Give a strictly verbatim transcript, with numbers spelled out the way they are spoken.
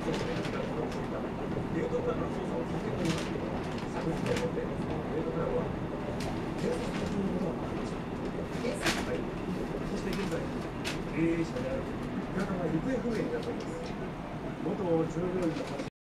経営者である平田が行方不明になっています。元従業員の発